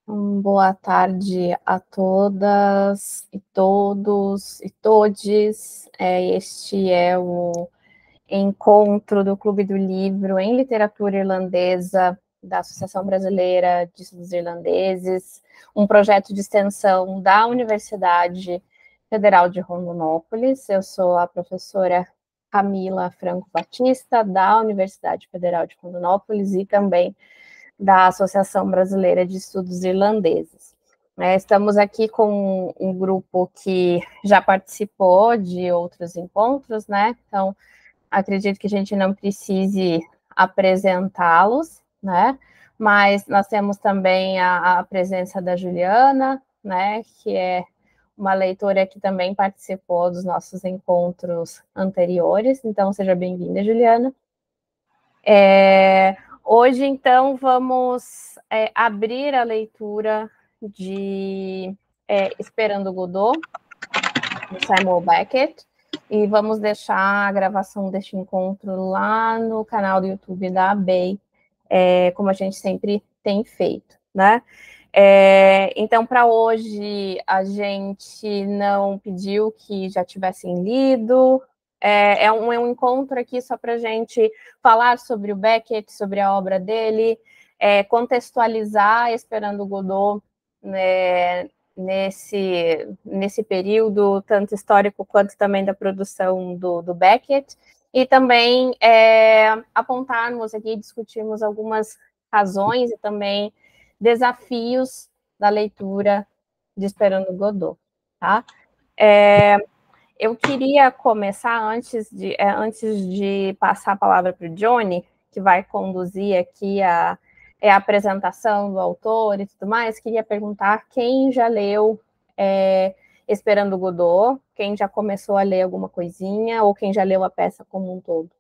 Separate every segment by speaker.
Speaker 1: Boa tarde a todas e todos e todes. Este é o encontro do Clube do Livro em Literatura Irlandesa da Associação Brasileira de Estudos Irlandeses, um projeto de extensão da Universidade Federal de Rondonópolis. Eu sou a professora Camila Franco Batista, da Universidade Federal de Rondonópolis e também da Associação Brasileira de Estudos Irlandeses. Estamos aqui com um grupo que já participou de outros encontros, né? Então, acredito que a gente não precise apresentá-los, né? Mas nós temos também a presença da Juliana, né? Que é uma leitora que também participou dos nossos encontros anteriores. Então, seja bem-vinda, Juliana. Hoje, então, vamos abrir a leitura de Esperando Godot, do Samuel Beckett, e vamos deixar a gravação deste encontro lá no canal do YouTube da ABEI, como a gente sempre tem feito, né? Então, para hoje, a gente não pediu que já tivessem lido. É um encontro aqui só para a gente falar sobre o Beckett, sobre a obra dele, contextualizar Esperando Godot, né, nesse período, tanto histórico quanto também da produção do Beckett, e também apontarmos aqui, discutirmos algumas razões e também desafios da leitura de Esperando Godot, tá? Eu queria começar, antes de passar a palavra para o Johnny, que vai conduzir aqui a apresentação do autor e tudo mais, queria perguntar quem já leu Esperando Godot, quem já começou a ler alguma coisinha, ou quem já leu a peça como um todo.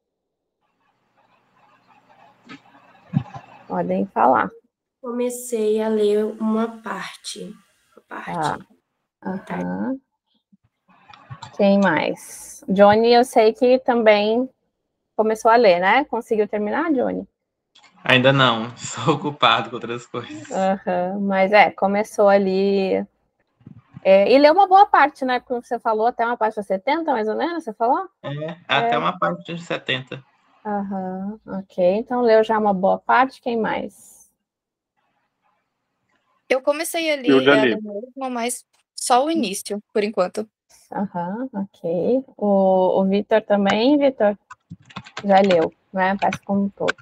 Speaker 1: Podem falar.
Speaker 2: Comecei a ler uma parte.
Speaker 1: Tá. Uhum. Quem mais? Johnny, eu sei que também começou a ler, né? Conseguiu terminar, Johnny?
Speaker 3: Ainda não, sou ocupado com outras coisas.
Speaker 1: Mas começou ali. E leu uma boa parte, né? Porque você falou até uma parte de 70, mais ou menos, você falou?
Speaker 3: Até uma parte de 70.
Speaker 1: Ok. Então leu já uma boa parte, quem mais?
Speaker 4: Eu comecei ali a ler mesmo, mas só o início, por enquanto.
Speaker 1: Ok. O Vitor também, Vitor? Já leu, né? Peça como um todo.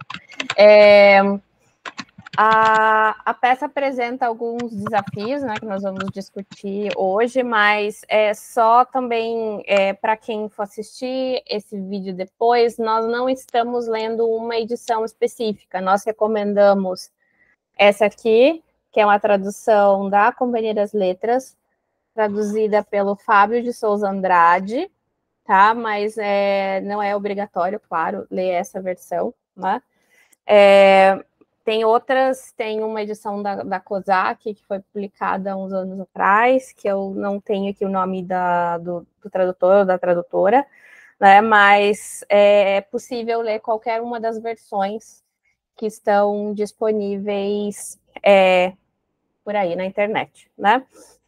Speaker 1: A peça apresenta alguns desafios, né, que nós vamos discutir hoje, mas só também para quem for assistir esse vídeo depois, nós não estamos lendo uma edição específica, nós recomendamos essa aqui, que é uma tradução da Companhia das Letras, traduzida pelo Fábio de Souza Andrade, tá? Mas não é obrigatório, claro, ler essa versão, né? Tem outras, tem uma edição da Kozak, que foi publicada há uns anos atrás, que eu não tenho aqui o nome do tradutor ou da tradutora, né, mas é possível ler qualquer uma das versões que estão disponíveis por aí na internet, né?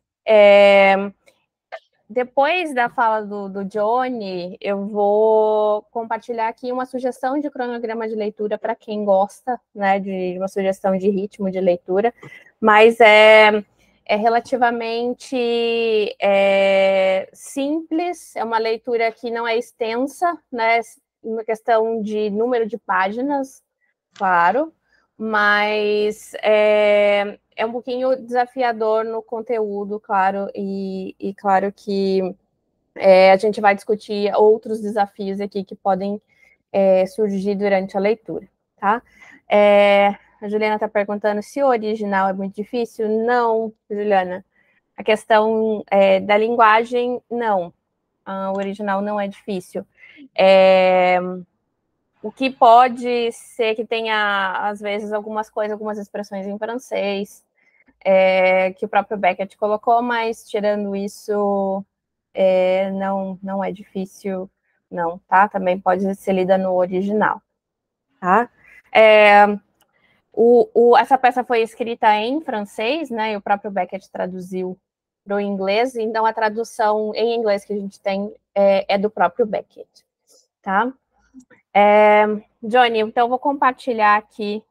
Speaker 1: Depois da fala do Johnny, eu vou compartilhar aqui uma sugestão de cronograma de leitura para quem gosta, né, de uma sugestão de ritmo de leitura, mas é relativamente simples, é uma leitura que não é extensa, né, uma questão de número de páginas, claro, mas é um pouquinho desafiador no conteúdo, claro, e claro que a gente vai discutir outros desafios aqui que podem surgir durante a leitura, tá? A Juliana está perguntando se o original é muito difícil. Não, Juliana. A questão da linguagem, não. O original não é difícil. O que pode ser que tenha, às vezes, algumas coisas, algumas expressões em francês, que o próprio Beckett colocou, mas tirando isso, não é difícil, não, tá? Também pode ser lida no original, tá? Essa peça foi escrita em francês, né? E o próprio Beckett traduziu para o inglês, então a tradução em inglês que a gente tem é do próprio Beckett, tá? Johnny, então eu vou compartilhar aqui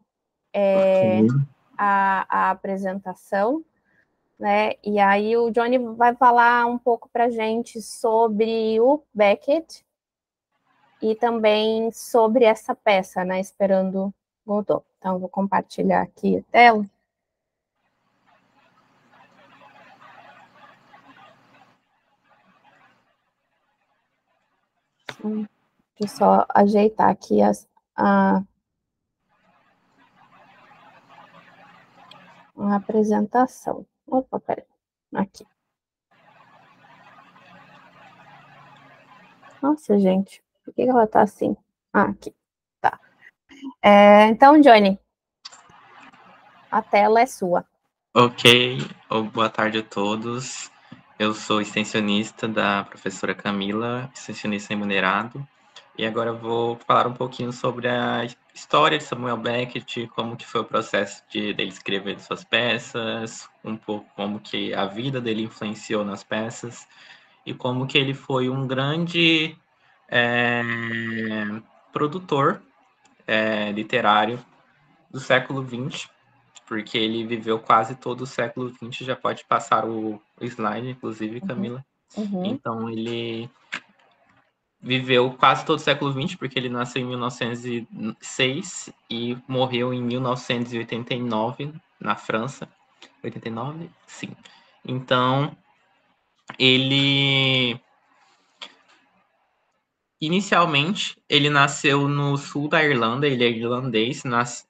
Speaker 1: a apresentação, né? E aí o Johnny vai falar um pouco para a gente sobre o Beckett e também sobre essa peça, né? Esperando Godot. Então eu vou compartilhar aqui a tela. Deixa eu só ajeitar aqui a apresentação. Opa, peraí. Aqui. Nossa, gente. Por que ela tá assim? Aqui. Tá. Então, Johnny, a tela é sua.
Speaker 3: Ok. Boa tarde a todos. Eu sou extensionista da professora Camila, extensionista remunerado. E agora eu vou falar um pouquinho sobre a história de Samuel Beckett, como que foi o processo dele escrever suas peças, um pouco como que a vida dele influenciou nas peças e como que ele foi um grande produtor literário do século XX, porque ele viveu quase todo o século XX, já pode passar o slide, inclusive, Camila. Então, ele viveu quase todo o século XX, porque ele nasceu em 1906 e morreu em 1989, na França. 89? Sim. Então, ele... Inicialmente, ele nasceu no sul da Irlanda, ele é irlandês,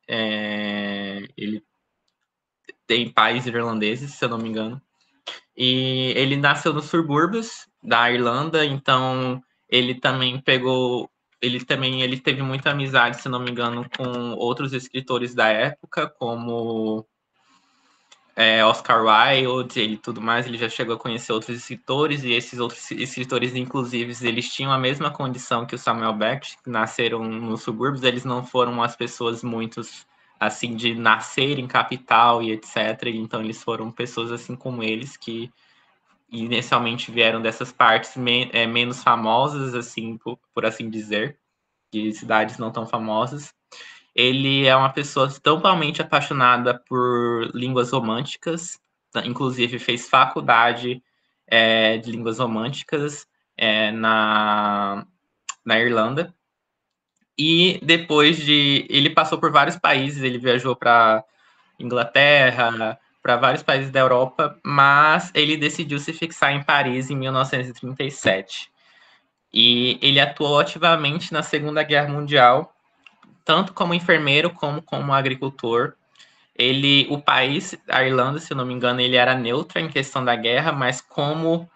Speaker 3: ele tem pais irlandeses, se eu não me engano. E ele nasceu nos subúrbios da Irlanda, então ele também ele teve muita amizade, se não me engano, com outros escritores da época, como Oscar Wilde e tudo mais. Ele já chegou a conhecer outros escritores, e esses outros escritores, inclusive, eles tinham a mesma condição que o Samuel Beckett, que nasceram nos subúrbios. Eles não foram as pessoas muitos assim de nascer em capital e etc. Então eles foram pessoas assim como eles que inicialmente vieram dessas partes menos famosas, assim, por assim dizer, de cidades não tão famosas. Ele é uma pessoa totalmente apaixonada por línguas românticas, inclusive fez faculdade de línguas românticas na Irlanda. E depois ele passou por vários países, ele viajou para Inglaterra, para vários países da Europa, mas ele decidiu se fixar em Paris em 1937. E ele atuou ativamente na Segunda Guerra Mundial, tanto como enfermeiro como agricultor. O país, a Irlanda, se eu não me engano, ele era neutro em questão da guerra, mas como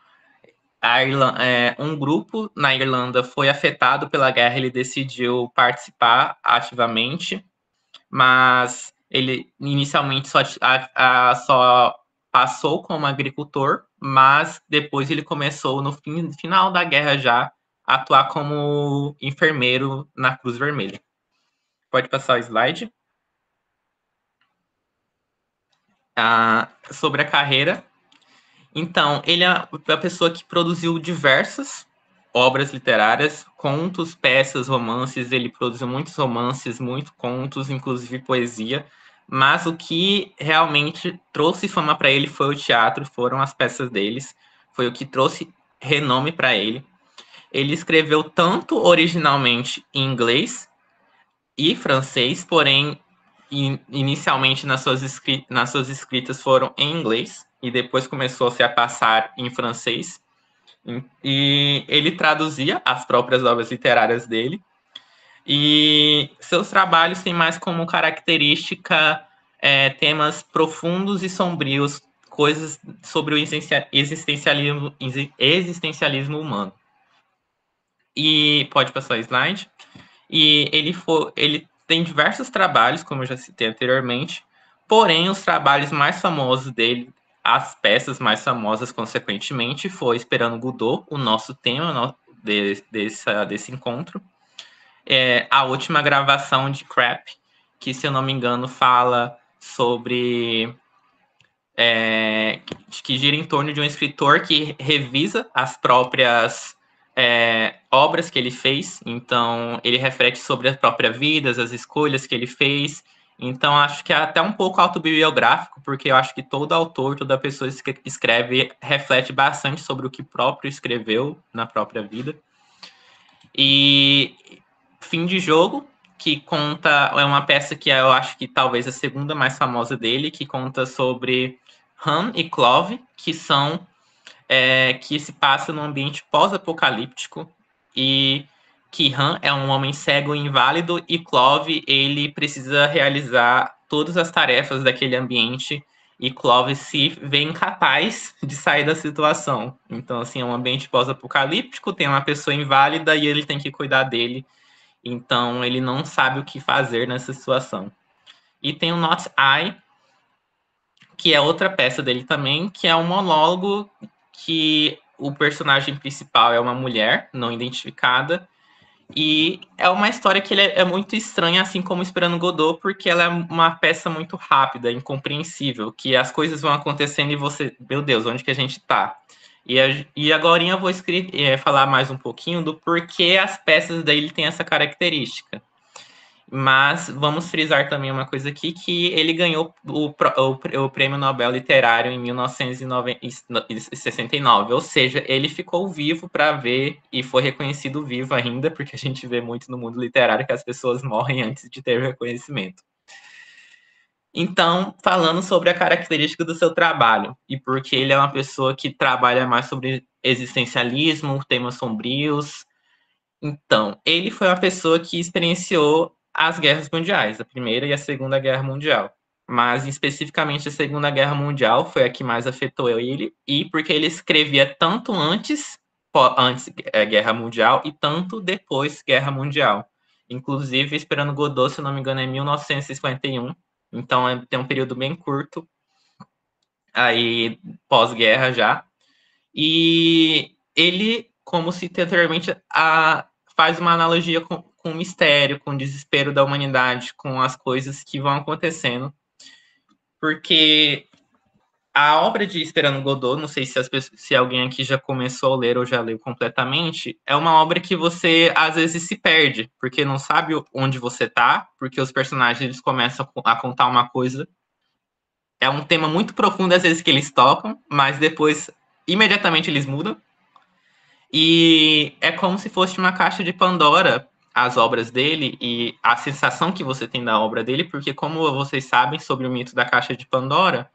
Speaker 3: um grupo na Irlanda foi afetado pela guerra, ele decidiu participar ativamente, mas ele inicialmente só passou como agricultor, mas depois ele começou, no final da guerra já, a atuar como enfermeiro na Cruz Vermelha. Pode passar o slide. Sobre a carreira. Então, ele é a pessoa que produziu diversas obras literárias, contos, peças, romances. Ele produziu muitos romances, muitos contos, inclusive poesia. Mas o que realmente trouxe fama para ele foi o teatro, foram as peças deles. Foi o que trouxe renome para ele. Ele escreveu tanto originalmente em inglês e francês, porém, inicialmente nas suas escritas foram em inglês e depois começou-se a passar em francês. E ele traduzia as próprias obras literárias dele. E seus trabalhos têm mais como característica temas profundos e sombrios, coisas sobre o existencialismo humano. E pode passar o slide. E ele tem diversos trabalhos, como eu já citei anteriormente, porém os trabalhos mais famosos dele, as peças mais famosas, consequentemente, foi Esperando Godot, o nosso tema desse encontro, a última gravação de Crap, que, se eu não me engano, fala sobre... que gira em torno de um escritor que revisa as próprias obras que ele fez. Então, ele reflete sobre a própria vida, as escolhas que ele fez. Então, acho que é até um pouco autobiográfico, porque eu acho que todo autor, toda pessoa que escreve, reflete bastante sobre o que próprio escreveu na própria vida. E Fim de Jogo, que conta, é uma peça que eu acho que talvez a segunda mais famosa dele, que conta sobre Han e Clove, que são que se passa num ambiente pós-apocalíptico, e que Han é um homem cego e inválido, e Clove, ele precisa realizar todas as tarefas daquele ambiente, e Clove se vê incapaz de sair da situação. Então, assim, é um ambiente pós-apocalíptico, tem uma pessoa inválida e ele tem que cuidar dele. Então, ele não sabe o que fazer nessa situação. E tem o Not I, que é outra peça dele também, que é um monólogo que o personagem principal é uma mulher não identificada, e é uma história que é muito estranha, assim como Esperando Godot, porque ela é uma peça muito rápida, incompreensível, que as coisas vão acontecendo e você, meu Deus, onde que a gente tá? E agora eu vou falar mais um pouquinho do porquê as peças dele têm essa característica. Mas vamos frisar também uma coisa aqui, que ele ganhou o Prêmio Nobel Literário em 1969, ou seja, ele ficou vivo para ver e foi reconhecido vivo ainda, porque a gente vê muito no mundo literário que as pessoas morrem antes de ter reconhecimento. Então, falando sobre a característica do seu trabalho, e porque ele é uma pessoa que trabalha mais sobre existencialismo, temas sombrios. Então, ele foi uma pessoa que experienciou as guerras mundiais, a Primeira e a Segunda Guerra Mundial. Mas, especificamente, a Segunda Guerra Mundial foi a que mais afetou ele, e porque ele escrevia tanto antes Guerra Mundial e tanto depois Guerra Mundial. Inclusive, Esperando Godot, se não me engano, é 1951. Então, tem um período bem curto, aí pós-guerra já. E ele, como citei anteriormente, faz uma analogia com o mistério, com o desespero da humanidade, com as coisas que vão acontecendo. Porque a obra de Esperando Godot, não sei se alguém aqui já começou a ler ou já leu completamente, é uma obra que você, às vezes, se perde, porque não sabe onde você tá, porque os personagens eles começam a contar uma coisa. É um tema muito profundo, às vezes, que eles tocam, mas depois, imediatamente, eles mudam. E é como se fosse uma caixa de Pandora, as obras dele e a sensação que você tem da obra dele, porque, como vocês sabem sobre o mito da caixa de Pandora,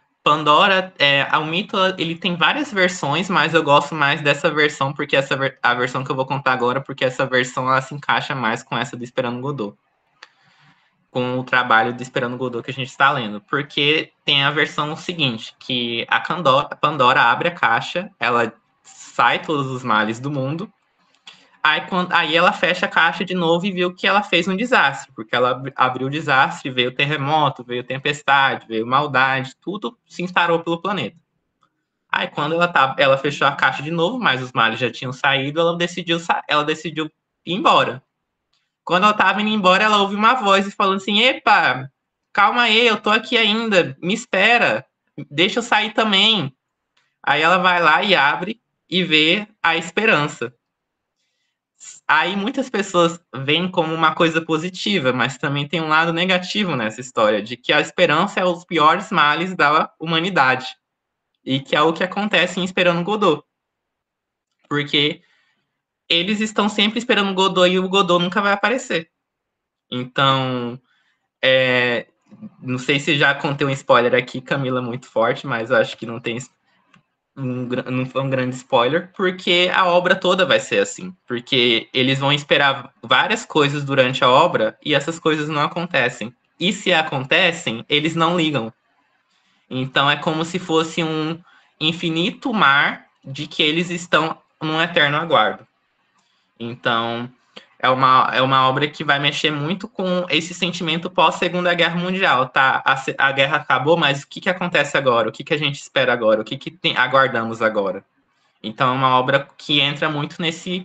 Speaker 3: o mito ele tem várias versões, mas eu gosto mais dessa versão, porque a versão que eu vou contar agora, porque essa versão ela se encaixa mais com essa do Esperando Godot, com o trabalho do Esperando Godot que a gente está lendo, porque tem a versão seguinte, que a Pandora abre a caixa, ela sai todos os males do mundo, aí ela fecha a caixa de novo e viu que ela fez um desastre, porque ela abriu o desastre, veio terremoto, veio tempestade, veio maldade, tudo se instalou pelo planeta. Aí quando ela fechou a caixa de novo, mas os males já tinham saído, ela decidiu ir embora. Quando ela estava indo embora, ela ouve uma voz falando assim: epa, calma aí, eu tô aqui ainda, me espera, deixa eu sair também. Aí ela vai lá e abre e vê a esperança. Aí muitas pessoas veem como uma coisa positiva, mas também tem um lado negativo nessa história, de que a esperança é os piores males da humanidade. E que é o que acontece em Esperando Godot. Porque eles estão sempre esperando Godot e o Godot nunca vai aparecer. Então, não sei se já contei um spoiler aqui, Camila, muito forte, mas eu acho que não tem não foi um grande spoiler, porque a obra toda vai ser assim. Porque eles vão esperar várias coisas durante a obra e essas coisas não acontecem. E se acontecem, eles não ligam. Então é como se fosse um infinito mar de que eles estão num eterno aguardo. Então é uma obra que vai mexer muito com esse sentimento pós-Segunda Guerra Mundial, tá? A guerra acabou, mas o que acontece agora? O que a gente espera agora? O que aguardamos agora? Então é uma obra que entra muito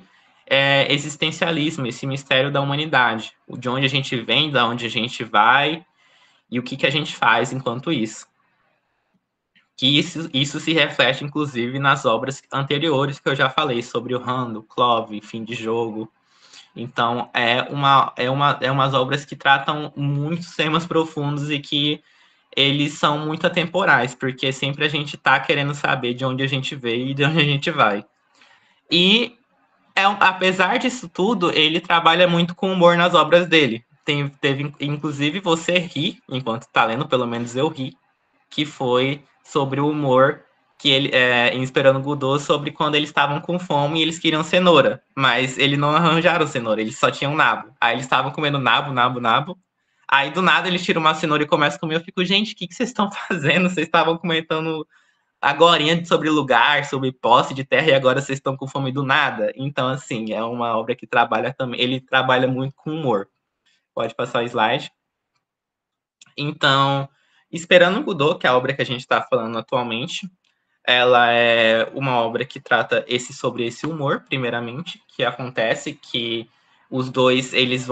Speaker 3: existencialismo, esse mistério da humanidade, de onde a gente vem, de onde a gente vai e o que a gente faz enquanto isso. Que isso se reflete, inclusive, nas obras anteriores que eu já falei, sobre o Rando, Clove, Fim de Jogo. Então, umas obras que tratam muitos temas profundos e que eles são muito atemporais, porque sempre a gente está querendo saber de onde a gente veio e de onde a gente vai. E, apesar disso tudo, ele trabalha muito com humor nas obras dele. Inclusive, você ri, enquanto está lendo, pelo menos eu ri, que foi sobre o humor que ele, em Esperando Godot, sobre quando eles estavam com fome e eles queriam cenoura, mas eles não arranjaram cenoura, eles só tinham nabo. Aí eles estavam comendo nabo. Aí do nada eles tiram uma cenoura e começam a comer. Eu fico, gente, o que vocês estão fazendo? Vocês estavam comentando agorinha sobre lugar, sobre posse de terra, e agora vocês estão com fome do nada. Então, assim, é uma obra que trabalha também. Ele trabalha muito com humor. Pode passar o slide. Então, Esperando Godot, que é a obra que a gente está falando atualmente, ela é uma obra que trata sobre esse humor, primeiramente, que acontece que os dois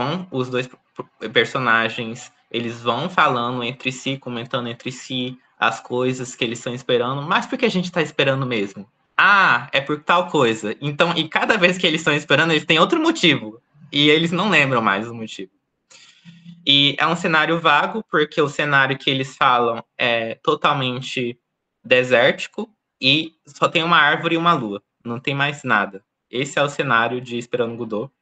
Speaker 3: personagens, eles vão falando entre si, comentando entre si as coisas que eles estão esperando, mas por que a gente está esperando mesmo? Ah, é por tal coisa. Então, e cada vez que eles estão esperando, eles têm outro motivo. E eles não lembram mais o motivo. E é um cenário vago, porque o cenário que eles falam é totalmente desértico e só tem uma árvore e uma lua. Não tem mais nada. Esse é o cenário de Esperando Godot.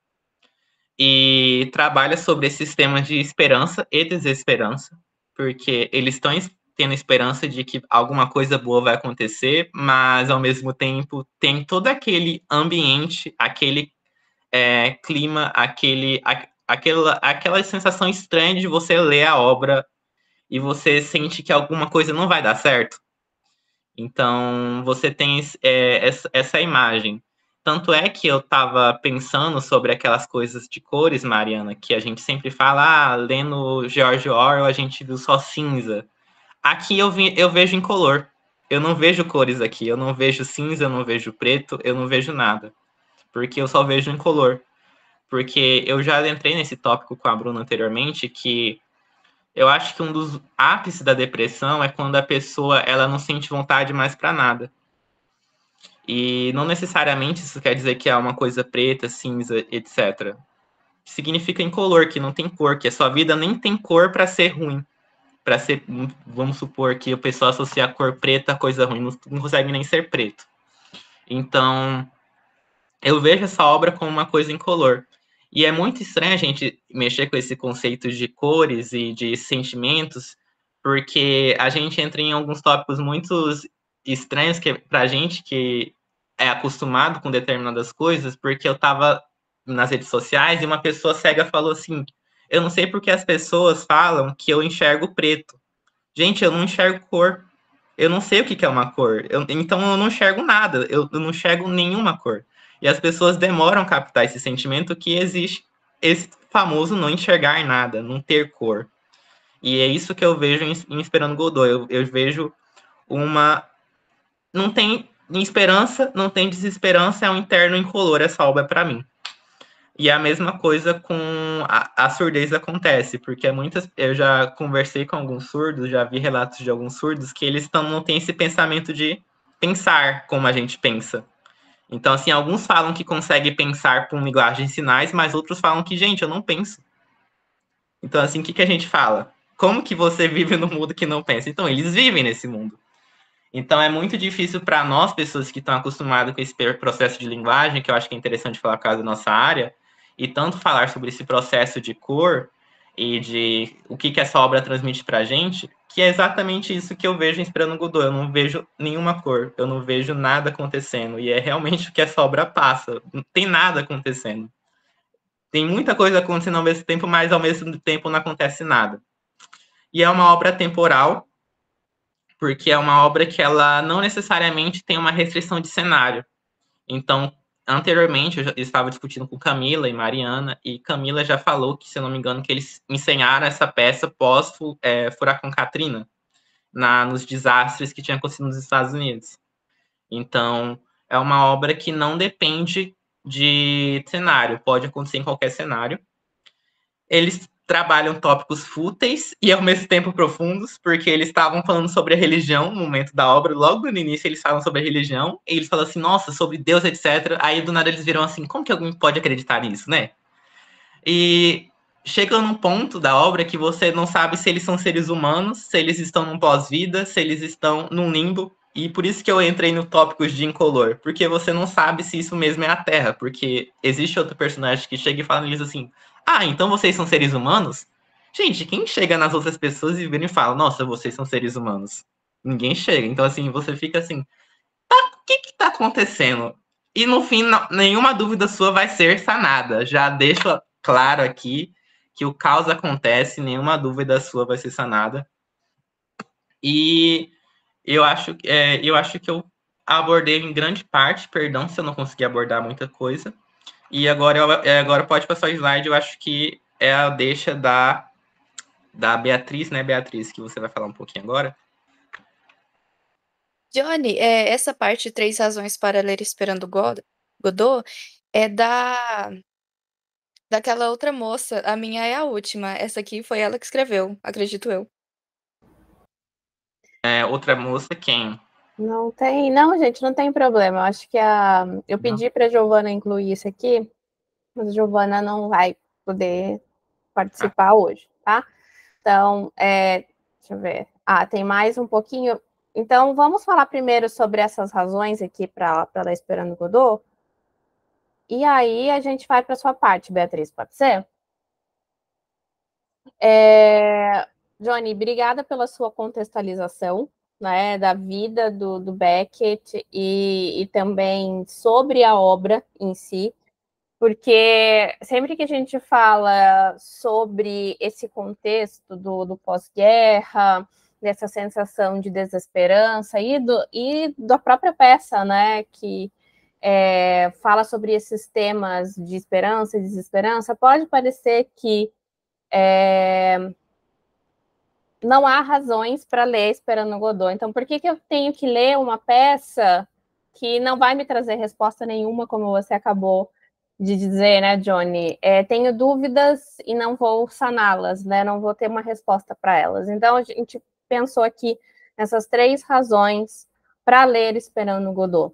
Speaker 3: E trabalha sobre esses temas de esperança e desesperança, porque eles estão tendo esperança de que alguma coisa boa vai acontecer, mas ao mesmo tempo tem todo aquele ambiente, aquele clima, aquela sensação estranha de você ler a obra e você sente que alguma coisa não vai dar certo. Então, você tem essa imagem. Tanto é que eu estava pensando sobre aquelas coisas de cores, Mariana, que a gente sempre fala, lendo George Orwell, a gente viu só cinza. Aqui eu vejo em color. Eu não vejo cores aqui. Eu não vejo cinza, eu não vejo preto, eu não vejo nada. Porque eu só vejo em color. Porque eu já entrei nesse tópico com a Bruna anteriormente, que eu acho que um dos ápices da depressão é quando a pessoa ela não sente vontade mais para nada. E não necessariamente isso quer dizer que é uma coisa preta, cinza, etc. Significa incolor, que não tem cor, que a sua vida nem tem cor para ser ruim. Para ser, vamos supor que o pessoal associa a cor preta a coisa ruim, não consegue nem ser preto. Então, eu vejo essa obra como uma coisa incolor. E é muito estranho a gente mexer com esse conceito de cores e de sentimentos, porque a gente entra em alguns tópicos muito estranhos para a gente que é acostumado com determinadas coisas, porque eu estava nas redes sociais e uma pessoa cega falou assim, eu não sei porque as pessoas falam que eu enxergo preto. Gente, eu não enxergo cor. Eu não sei o que é uma cor. Então eu não enxergo nada. Eu não enxergo nenhuma cor. E as pessoas demoram a captar esse sentimento que existe esse famoso não enxergar nada, não ter cor. E é isso que eu vejo em Esperando Godot. Eu vejo uma... Não tem esperança, não tem desesperança, é um interno incolor essa obra para mim. E a mesma coisa com a surdez acontece, porque eu já conversei com alguns surdos, já vi relatos de alguns surdos que eles não têm esse pensamento de pensar como a gente pensa. Então, assim, alguns falam que conseguem pensar com linguagem de sinais, mas outros falam que, gente, eu não penso. Então, assim, o que a gente fala? Como que você vive no mundo que não pensa? Então, eles vivem nesse mundo. Então, é muito difícil para nós, pessoas que estão acostumadas com esse processo de linguagem, que eu acho que é interessante falar por causa da nossa área, e tanto falar sobre esse processo de cor e de o que essa obra transmite para a gente, que é exatamente isso que eu vejo em Esperando Godot. Eu não vejo nenhuma cor, eu não vejo nada acontecendo, e é realmente o que essa obra passa. Não tem nada acontecendo. Tem muita coisa acontecendo ao mesmo tempo, mas ao mesmo tempo não acontece nada. E é uma obra temporal, porque é uma obra que ela não necessariamente tem uma restrição de cenário. Então, anteriormente, eu já estava discutindo com Camila e Mariana, e Camila já falou que, se eu não me engano, que eles ensinaram essa peça pós Furacão Katrina, nos desastres que tinham acontecido nos Estados Unidos. Então, é uma obra que não depende de cenário, pode acontecer em qualquer cenário. Eles trabalham tópicos fúteis e ao mesmo tempo profundos, porque eles estavam falando sobre a religião no momento da obra, logo no início eles falam sobre a religião, e eles falam assim, nossa, sobre Deus, etc. Aí do nada eles viram assim, como que alguém pode acreditar nisso, né? E chega num ponto da obra que você não sabe se eles são seres humanos, se eles estão num pós-vida, se eles estão num limbo. E por isso que eu entrei no tópicos de incolor, porque você não sabe se isso mesmo é a Terra, porque existe outro personagem que chega e fala neles assim, ah, então vocês são seres humanos? Gente, quem chega nas outras pessoas e vira e fala, nossa, vocês são seres humanos? Ninguém chega. Então, assim, você fica assim, o que que tá acontecendo? E no fim, nenhuma dúvida sua vai ser sanada. Já deixo claro aqui que o caos acontece, nenhuma dúvida sua vai ser sanada. E eu acho que eu abordei em grande parte, perdão se eu não consegui abordar muita coisa. E agora pode passar o slide, eu acho que é a deixa da Beatriz, né, Beatriz, que você vai falar um pouquinho agora.
Speaker 4: Johnny, essa parte, 3 razões para ler Esperando Godot, é daquela outra moça. A minha é a última. Essa aqui foi ela que escreveu, acredito eu.
Speaker 3: Outra moça, quem?
Speaker 1: Não tem, não, gente, não tem problema. Eu acho que eu pedi para a Giovana incluir isso aqui, mas a Giovana não vai poder participar hoje, tá? Então, deixa eu ver. Tem mais um pouquinho. Então, vamos falar primeiro sobre essas razões aqui para ela Esperando Godot. E aí a gente vai para a sua parte, Beatriz, pode ser? Johnny, obrigada pela sua contextualização, né, da vida do Beckett e também sobre a obra em si, porque sempre que a gente fala sobre esse contexto do pós-guerra, dessa sensação de desesperança e da própria peça, né, que fala sobre esses temas de esperança e desesperança, pode parecer que não há razões para ler Esperando Godot. Então, por que eu tenho que ler uma peça que não vai me trazer resposta nenhuma, como você acabou de dizer, né, Johnny? Tenho dúvidas e não vou saná-las, né? Não vou ter uma resposta para elas. Então, a gente pensou aqui nessas 3 razões para ler Esperando Godot.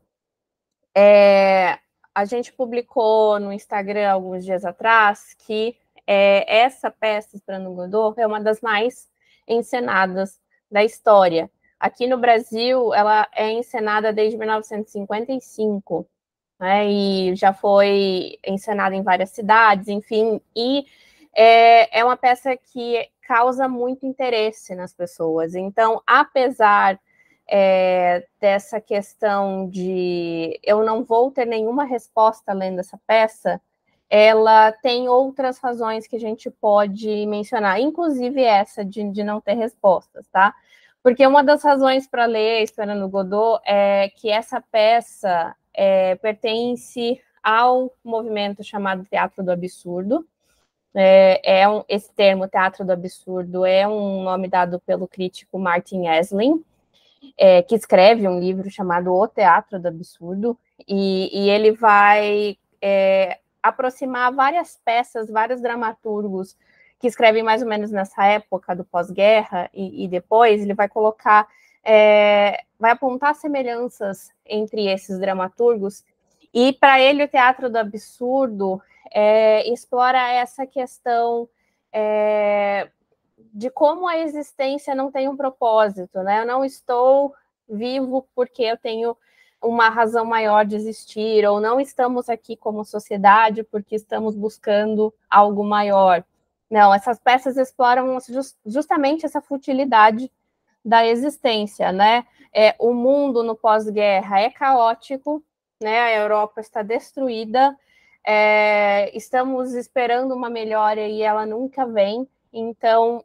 Speaker 1: A gente publicou no Instagram alguns dias atrás que essa peça, Esperando Godot, é uma das mais encenadas da história. Aqui no Brasil, ela é encenada desde 1955, né, e já foi encenada em várias cidades, enfim, e é uma peça que causa muito interesse nas pessoas. Então, apesar dessa questão de eu não vou ter nenhuma resposta lendo essa peça, ela tem outras razões que a gente pode mencionar, inclusive essa de não ter respostas, tá? Porque uma das razões para ler Esperando Godot é que essa peça pertence ao movimento chamado Teatro do Absurdo. Esse termo, Teatro do Absurdo, é um nome dado pelo crítico Martin Esslin, que escreve um livro chamado O Teatro do Absurdo, e ele vai aproximar várias peças, vários dramaturgos que escrevem mais ou menos nessa época do pós-guerra e depois, ele vai colocar, vai apontar semelhanças entre esses dramaturgos, e para ele o Teatro do Absurdo explora essa questão de como a existência não tem um propósito, né? Eu não estou vivo porque eu tenho uma razão maior de existir, ou não estamos aqui como sociedade porque estamos buscando algo maior. Não, essas peças exploram justamente essa futilidade da existência, né? O mundo no pós-guerra é caótico, né? A Europa está destruída, estamos esperando uma melhora e ela nunca vem. Então,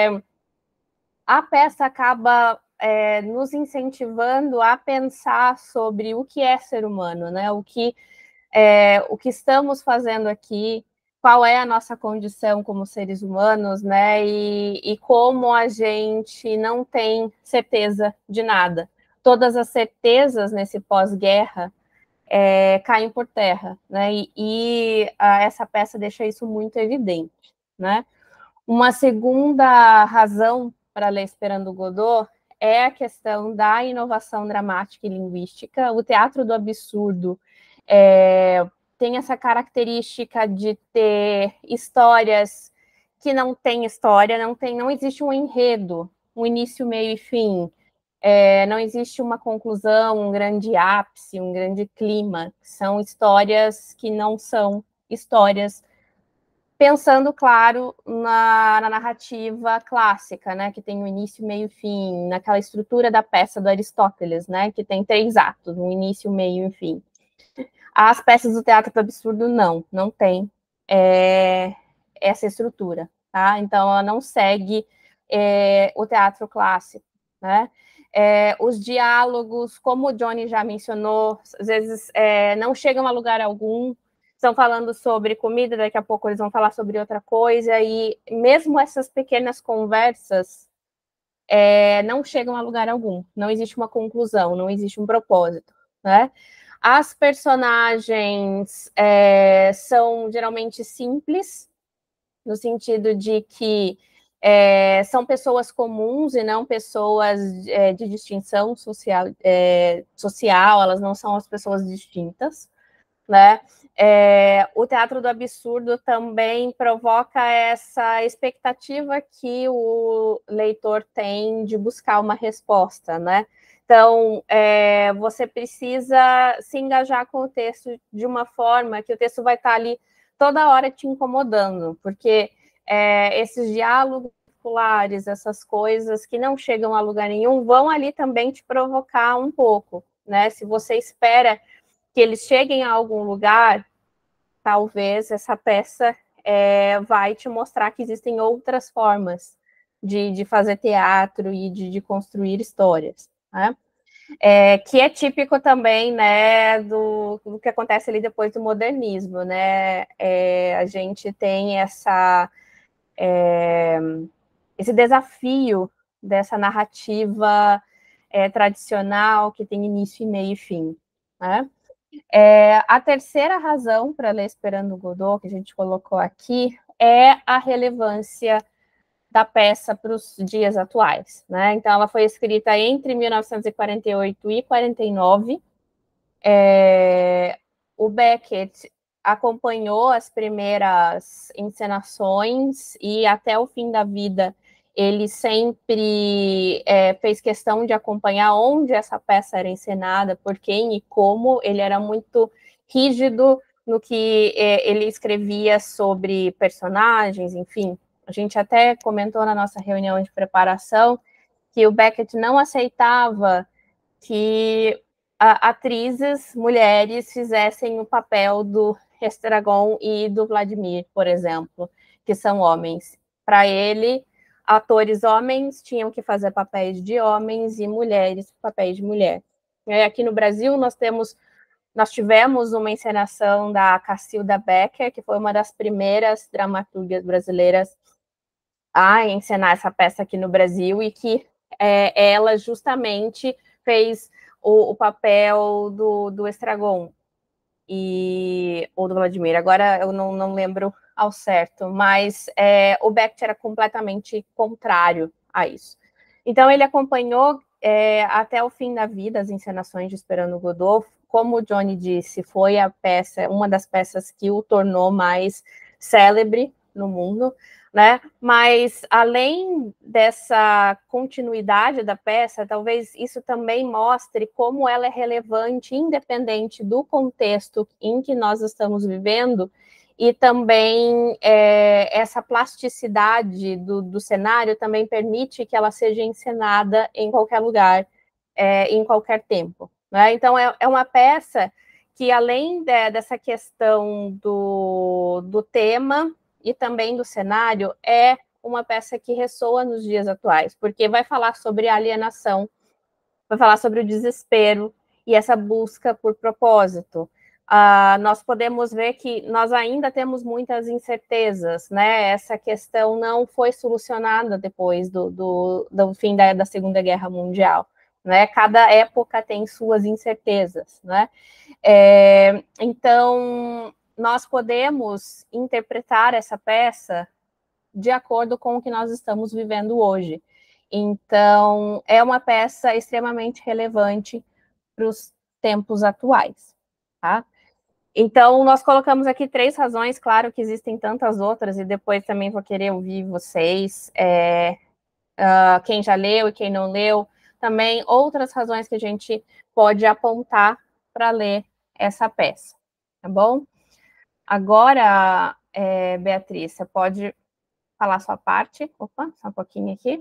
Speaker 1: a peça acaba nos incentivando a pensar sobre o que é ser humano, né? O que estamos fazendo aqui, qual é a nossa condição como seres humanos, né? E como a gente não tem certeza de nada. Todas as certezas nesse pós-guerra caem por terra, né? Essa peça deixa isso muito evidente, né? Uma segunda razão para ler Esperando Godot é a questão da inovação dramática e linguística. O teatro do absurdo tem essa característica de ter histórias que não têm história, não existe um enredo, um início, meio e fim. Não existe uma conclusão, um grande ápice, um grande clima. São histórias que não são histórias, pensando, claro, na narrativa clássica, né, que tem um início, meio e fim, naquela estrutura da peça do Aristóteles, né, que tem 3 atos, um início, meio e fim. As peças do teatro do absurdo não tem essa estrutura, tá? Então, ela não segue o teatro clássico, né? Os diálogos, como o Johnny já mencionou, às vezes não chegam a lugar algum, estão falando sobre comida, daqui a pouco eles vão falar sobre outra coisa, e mesmo essas pequenas conversas não chegam a lugar algum, não existe uma conclusão, não existe um propósito, né? As personagens são geralmente simples, no sentido de que são pessoas comuns e não pessoas de distinção social, elas não são as pessoas distintas, né? O teatro do absurdo também provoca essa expectativa que o leitor tem de buscar uma resposta, né? Então, você precisa se engajar com o texto de uma forma que o texto vai estar ali toda hora te incomodando, porque esses diálogos populares, essas coisas que não chegam a lugar nenhum, vão ali também te provocar um pouco, né? Se você espera que eles cheguem a algum lugar, talvez essa peça vai te mostrar que existem outras formas de fazer teatro e de construir histórias, né? Que é típico também, né, do que acontece ali depois do modernismo, né? A gente tem esse desafio dessa narrativa tradicional que tem início, meio e fim, né? A terceira razão para ler Esperando Godot, que a gente colocou aqui, é a relevância da peça para os dias atuais, né? Então, ela foi escrita entre 1948 e 49. O Beckett acompanhou as primeiras encenações e até o fim da vida ele sempre fez questão de acompanhar onde essa peça era encenada, por quem e como. Ele era muito rígido no que ele escrevia sobre personagens, enfim. A gente até comentou na nossa reunião de preparação que o Beckett não aceitava que atrizes, mulheres, fizessem o papel do Estragon e do Vladimir, por exemplo, que são homens. Para ele, atores homens tinham que fazer papéis de homens e mulheres papéis de mulher. Aqui no Brasil, nós tivemos uma encenação da Cacilda Becker, que foi uma das primeiras dramaturgas brasileiras a encenar essa peça aqui no Brasil, e que ela justamente fez o papel do Estragon ou do Vladimir. Agora eu não lembro ao certo, mas o Beckett era completamente contrário a isso. Então ele acompanhou até o fim da vida as encenações de Esperando Godot. Como o Johnny disse, foi uma das peças que o tornou mais célebre no mundo, né? Mas além dessa continuidade da peça, talvez isso também mostre como ela é relevante, independente do contexto em que nós estamos vivendo, e também essa plasticidade do cenário também permite que ela seja encenada em qualquer lugar, em qualquer tempo, né? Então é uma peça que, além dessa questão do tema e também do cenário, é uma peça que ressoa nos dias atuais, porque vai falar sobre a alienação, vai falar sobre o desespero e essa busca por propósito. Nós podemos ver que nós ainda temos muitas incertezas, né? Essa questão não foi solucionada depois do fim da Segunda Guerra Mundial, né? Cada época tem suas incertezas, né? Então, nós podemos interpretar essa peça de acordo com o que nós estamos vivendo hoje. Então, é uma peça extremamente relevante para os tempos atuais, tá? Então, nós colocamos aqui 3 razões, claro que existem tantas outras, e depois também vou querer ouvir vocês, quem já leu e quem não leu, também outras razões que a gente pode apontar para ler essa peça, tá bom? Agora, Beatriz, você pode falar sua parte. Opa, só um pouquinho aqui.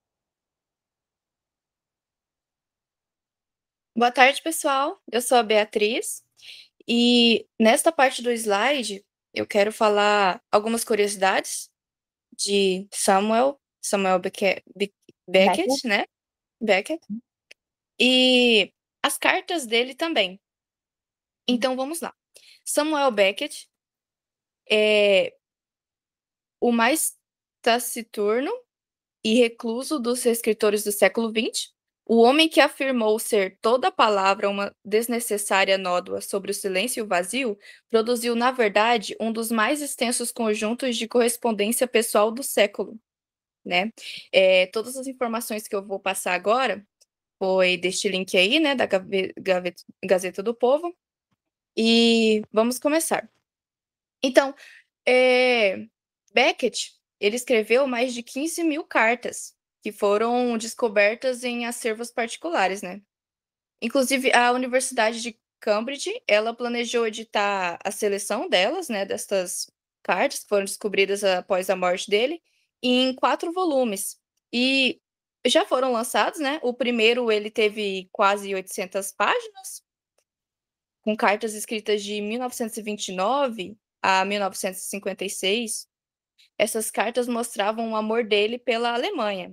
Speaker 4: Boa tarde, pessoal. Eu sou a Beatriz e nesta parte do slide eu quero falar algumas curiosidades de Samuel Beckett, né? Beckett. E as cartas dele também. Então vamos lá. Samuel Beckett é o mais taciturno e recluso dos escritores do século XX. O homem que afirmou ser toda palavra uma desnecessária nódoa sobre o silêncio e o vazio, produziu, na verdade, um dos mais extensos conjuntos de correspondência pessoal do século, né? Todas as informações que eu vou passar agora foi deste link aí, né, da Gazeta do Povo, e vamos começar. Então, Beckett, ele escreveu mais de 15 mil cartas, que foram descobertas em acervos particulares, né? Inclusive, a Universidade de Cambridge, ela planejou editar a seleção delas, né, destas cartas que foram descobridas após a morte dele, em 4 volumes. E já foram lançados, né? O primeiro, ele teve quase 800 páginas, com cartas escritas de 1929 a 1956. Essas cartas mostravam o amor dele pela Alemanha.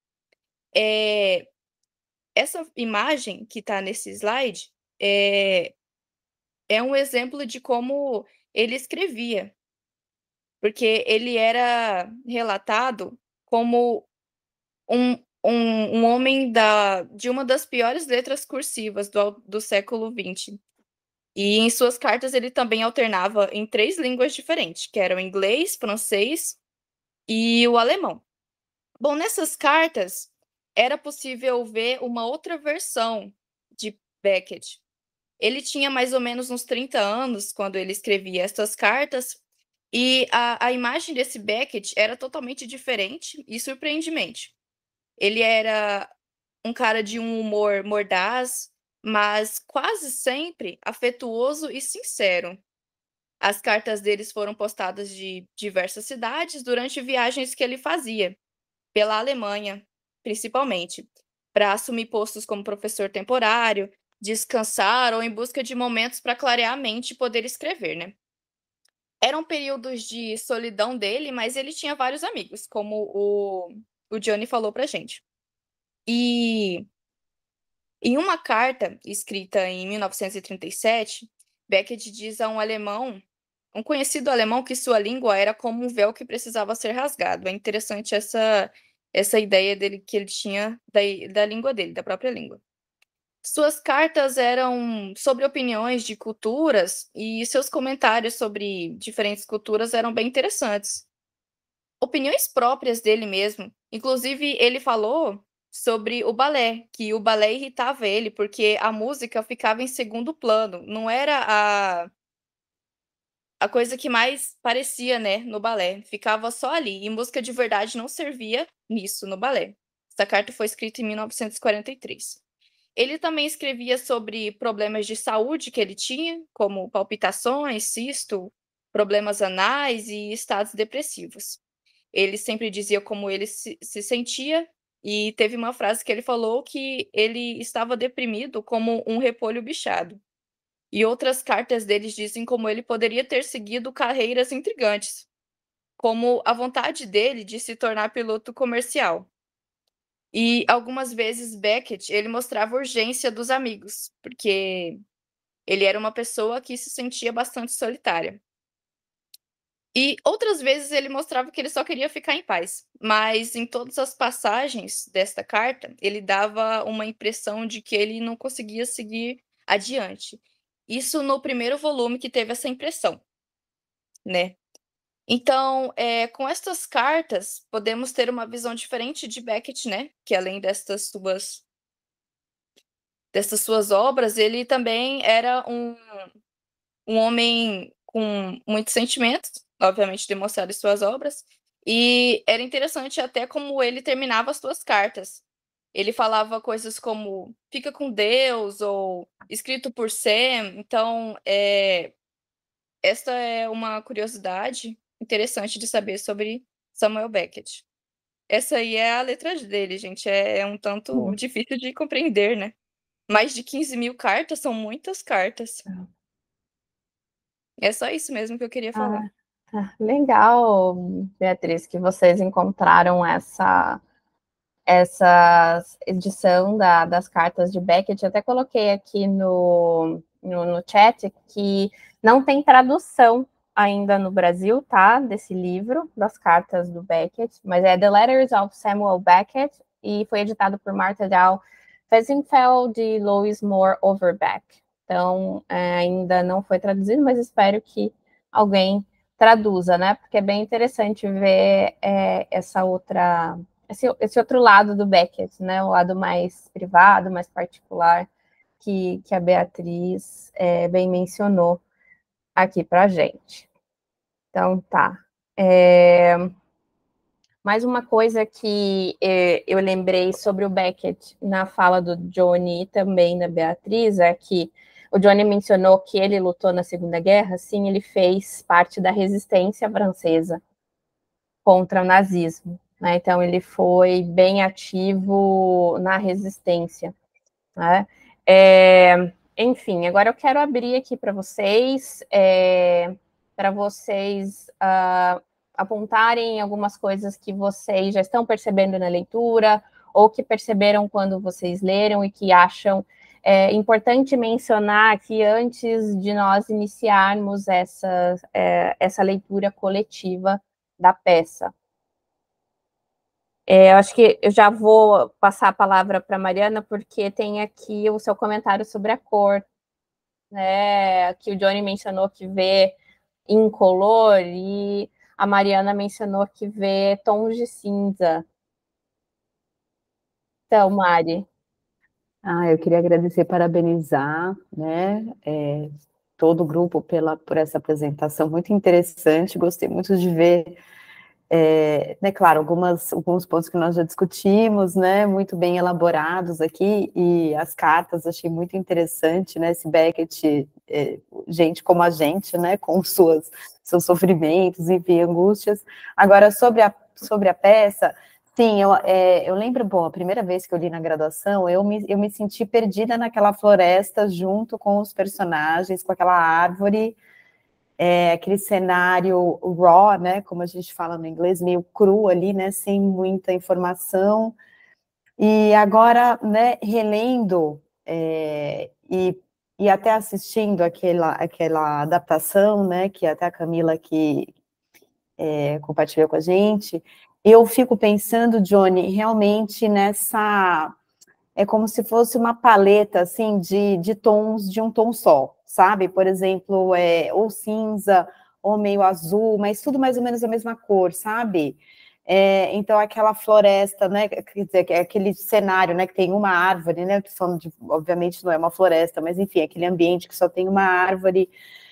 Speaker 4: Essa imagem que está nesse slide é um exemplo de como ele escrevia, porque ele era relatado como um homem de uma das piores letras cursivas do século XX. E em suas cartas ele também alternava em 3 línguas diferentes, que eram o inglês, francês e o alemão. Bom, nessas cartas era possível ver uma outra versão de Beckett. Ele tinha mais ou menos uns 30 anos quando ele escrevia essas cartas, e a imagem desse Beckett era totalmente diferente e surpreendentemente. Ele era um cara de um humor mordaz, mas quase sempre afetuoso e sincero. As cartas deles foram postadas de diversas cidades durante viagens que ele fazia, pela Alemanha, principalmente, para assumir postos como professor temporário, descansar ou em busca de momentos para clarear a mente e poder escrever, né? Eram períodos de solidão dele, mas ele tinha vários amigos, como o Johnny falou pra gente. E em uma carta escrita em 1937, Beckett diz a um conhecido alemão, que sua língua era como um véu que precisava ser rasgado. É interessante essa ideia dele que ele tinha da língua dele, da própria língua. Suas cartas eram sobre opiniões de culturas e seus comentários sobre diferentes culturas eram bem interessantes. Opiniões próprias dele mesmo. Inclusive, ele falou sobre o balé, que o balé irritava ele porque a música ficava em segundo plano, não era a coisa que mais parecia, né, no balé. Ficava só ali, e música de verdade não servia nisso, no balé. Essa carta foi escrita em 1943. Ele também escrevia sobre problemas de saúde que ele tinha, como palpitações, cisto, problemas anais e estados depressivos. Ele sempre dizia como ele se sentia, e teve uma frase que ele falou que ele estava deprimido como um repolho bichado. E outras cartas deles dizem como ele poderia ter seguido carreiras intrigantes, como a vontade dele de se tornar piloto comercial. E algumas vezes Beckett, ele mostrava a urgência dos amigos, porque ele era uma pessoa que se sentia bastante solitária. E outras vezes ele mostrava que ele só queria ficar em paz, mas em todas as passagens desta carta, ele dava uma impressão de que ele não conseguia seguir adiante. Isso no primeiro volume que teve essa impressão, né. Então, com estas cartas, podemos ter uma visão diferente de Beckett, né, que além dessas suas obras, ele também era um homem com muitos sentimentos, obviamente demonstrado em suas obras, e era interessante até como ele terminava as suas cartas. Ele falava coisas como "fica com Deus" ou "escrito por Sam", então, esta é uma curiosidade interessante de saber sobre Samuel Beckett. Essa aí é a letra dele, gente, é um tanto difícil de compreender, né. Mais de 15.000 cartas, são muitas cartas. É só isso mesmo que eu queria falar.
Speaker 1: Legal, Beatriz, que vocês encontraram essa edição das cartas de Beckett. Eu até coloquei aqui no chat que não tem tradução ainda no Brasil, tá? Desse livro, das cartas do Beckett, mas é The Letters of Samuel Beckett, e foi editado por Martha Dow Feisenfeld e Louis Moore Overbeck. Então, ainda não foi traduzido, mas espero que alguém traduza, né? Porque é bem interessante ver esse outro lado do Beckett, né? O lado mais privado, mais particular, que a Beatriz bem mencionou aqui para a gente. Então, tá. Mais uma coisa que eu lembrei sobre o Beckett na fala do Johnny e também da Beatriz é que o Johnny mencionou que ele lutou na Segunda Guerra. Sim, ele fez parte da resistência francesa contra o nazismo, né? Então, ele foi bem ativo na resistência, né? Enfim, agora eu quero abrir aqui para vocês apontarem algumas coisas que vocês já estão percebendo na leitura, ou que perceberam quando vocês leram e que acham importante mencionar aqui antes de nós iniciarmos essa leitura coletiva da peça. Eu acho que eu já vou passar a palavra para a Mariana, porque tem aqui o seu comentário sobre a cor, né? Que o Johnny mencionou que vê incolor, e a Mariana mencionou que vê tons de cinza. Então, Mari.
Speaker 5: Eu queria agradecer, parabenizar, né, todo o grupo por essa apresentação muito interessante. Gostei muito de ver, né, claro, alguns pontos que nós já discutimos, né, muito bem elaborados aqui, e as cartas achei muito interessante, né, esse Beckett, gente como a gente, né, com seus sofrimentos, enfim, angústias. Agora, sobre a peça, sim, eu lembro, bom, a primeira vez que eu li na graduação, eu me senti perdida naquela floresta, junto com os personagens, com aquela árvore, aquele cenário raw, né, como a gente fala no inglês, meio cru ali, né, sem muita informação. E agora, né, relendo e até assistindo aquela adaptação, né, que até a Camila que compartilhou com a gente, eu fico pensando, Johnny, realmente é como se fosse uma paleta, assim, de tons, de um tom só, sabe? Por exemplo, ou cinza, ou meio azul, mas tudo mais ou menos a mesma cor, sabe? Então, aquela floresta, né, quer dizer, aquele cenário, né, que tem uma árvore, né, obviamente não é uma floresta, mas enfim, aquele ambiente que só tem uma árvore,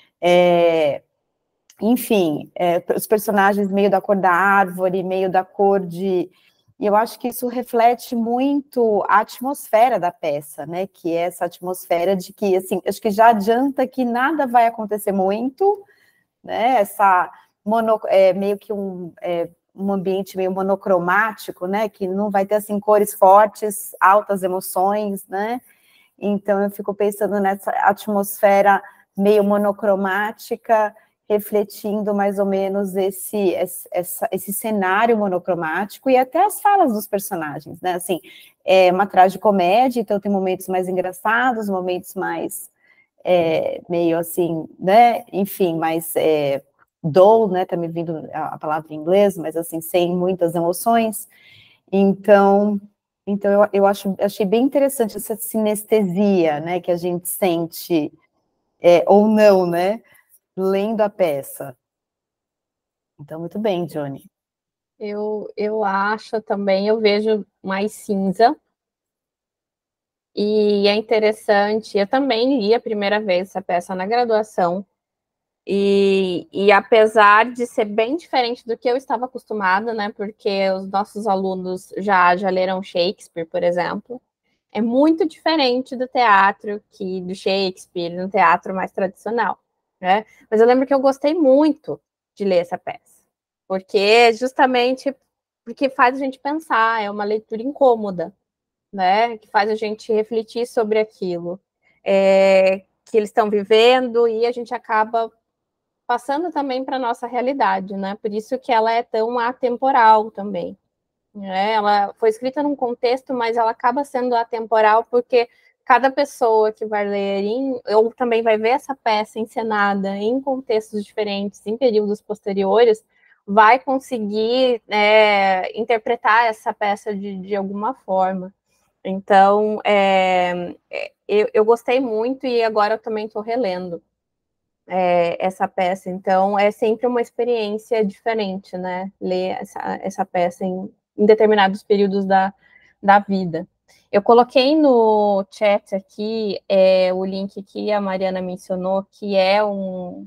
Speaker 5: enfim, os personagens meio da cor da árvore, meio da cor de... E eu acho que isso reflete muito a atmosfera da peça, né, que é essa atmosfera de que, assim, acho que já adianta que nada vai acontecer muito, né, meio que um ambiente meio monocromático, né, que não vai ter, assim, cores fortes, altas emoções, né, então eu fico pensando nessa atmosfera meio monocromática, refletindo mais ou menos esse cenário monocromático, e até as falas dos personagens, né, assim, é uma tragicomédia, então tem momentos mais engraçados, momentos mais meio assim, né, enfim, mais dull, né, tá me vindo a palavra em inglês, mas assim, sem muitas emoções. Então eu achei bem interessante essa sinestesia, né, que a gente sente, ou não, né, lendo a peça. Então, muito bem, Johnny.
Speaker 1: Eu acho também, eu vejo mais cinza. E é interessante, eu também li a primeira vez essa peça na graduação, e apesar de ser bem diferente do que eu estava acostumada, né, porque os nossos alunos já leram Shakespeare, por exemplo, é muito diferente do teatro, do Shakespeare, no teatro mais tradicional, né? Mas eu lembro que eu gostei muito de ler essa peça, porque faz a gente pensar, é uma leitura incômoda, né? Que faz a gente refletir sobre aquilo que eles estão vivendo, e a gente acaba passando também para a nossa realidade, né? Por isso que ela é tão atemporal também. Né? Ela foi escrita num contexto, mas ela acaba sendo atemporal porque cada pessoa que vai ler ou também vai ver essa peça encenada em contextos diferentes, em períodos posteriores, vai conseguir interpretar essa peça de alguma forma. Então, eu gostei muito, e agora eu também estou relendo essa peça. Então, é sempre uma experiência diferente, né? Ler essa peça em determinados períodos da vida. Eu coloquei no chat aqui o link que a Mariana mencionou, que é o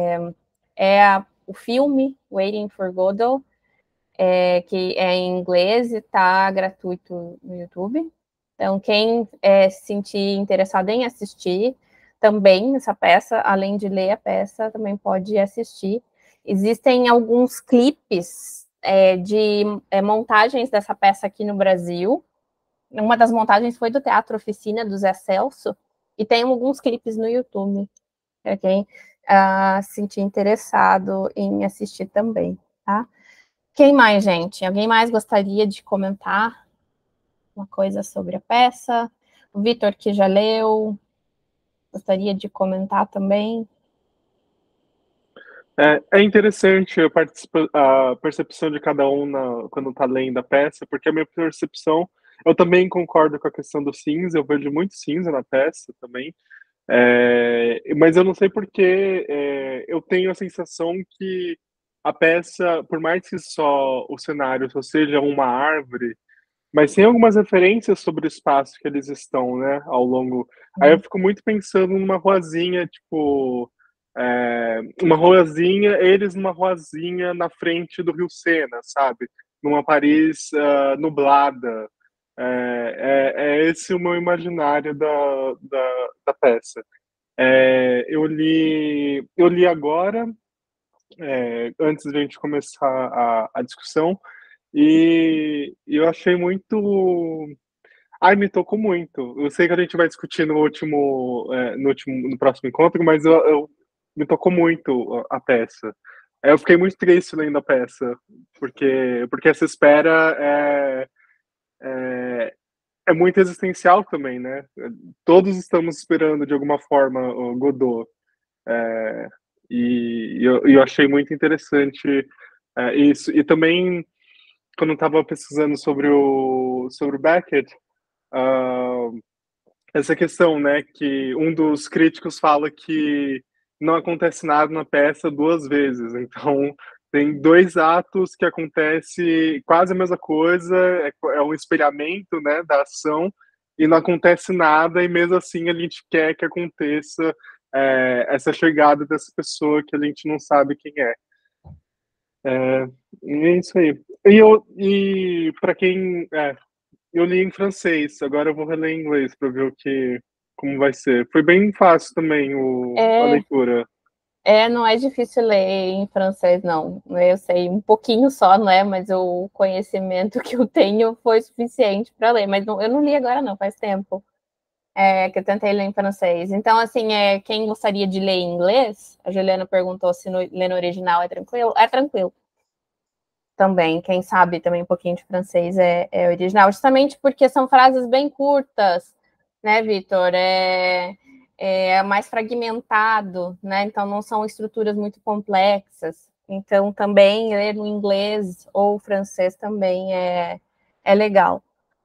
Speaker 1: filme Waiting for Godot, que é em inglês e está gratuito no YouTube. Então, quem se sentir interessado em assistir também essa peça, além de ler a peça, também pode assistir. Existem alguns clipes de montagens dessa peça aqui no Brasil. Uma das montagens foi do Teatro Oficina, do Zé Celso, e tem alguns clipes no YouTube, para quem se sentir interessado em assistir também, tá? Quem mais, gente? Alguém mais gostaria de comentar uma coisa sobre a peça? O Vitor, que já leu, gostaria de comentar também?
Speaker 6: É interessante a percepção de cada um quando está lendo a peça, porque a minha percepção, eu também concordo com a questão do cinza, eu vejo muito cinza na peça também, mas eu não sei porque eu tenho a sensação que a peça, por mais que só o cenário só seja uma árvore, mas tem algumas referências sobre o espaço que eles estão, né, ao longo. Aí eu fico muito pensando numa ruazinha, tipo, uma ruazinha, eles numa ruazinha na frente do Rio Sena, sabe? Numa Paris nublada. É esse o meu imaginário da peça. Eu li agora, antes de a gente começar a discussão, e eu achei muito. Ai, me tocou muito. Eu sei que a gente vai discutir no próximo encontro, mas me tocou muito a peça. Eu fiquei muito triste lendo a peça, porque essa espera é muito existencial também, né? Todos estamos esperando de alguma forma o Godot. Eu achei muito interessante isso. E também, quando eu estava pesquisando sobre o Beckett, essa questão, né, que um dos críticos fala que não acontece nada na peça duas vezes. Então, tem dois atos que acontece quase a mesma coisa, é um espelhamento, né, da ação, e não acontece nada, e mesmo assim a gente quer que aconteça essa chegada dessa pessoa que a gente não sabe quem é. É isso aí. E para quem... eu li em francês, agora eu vou reler em inglês para ver como vai ser. Foi bem fácil também a leitura.
Speaker 1: Não é difícil ler em francês, não. Eu sei um pouquinho só, não é? Mas o conhecimento que eu tenho foi suficiente para ler. Mas eu não li agora, não, faz tempo que eu tentei ler em francês. Então, assim, quem gostaria de ler em inglês, a Juliana perguntou se ler no original é tranquilo. É tranquilo. Também, quem sabe também um pouquinho de francês é original, justamente porque são frases bem curtas, né, Vitor? é mais fragmentado, né? Então não são estruturas muito complexas. Então também ler no inglês ou francês também é legal.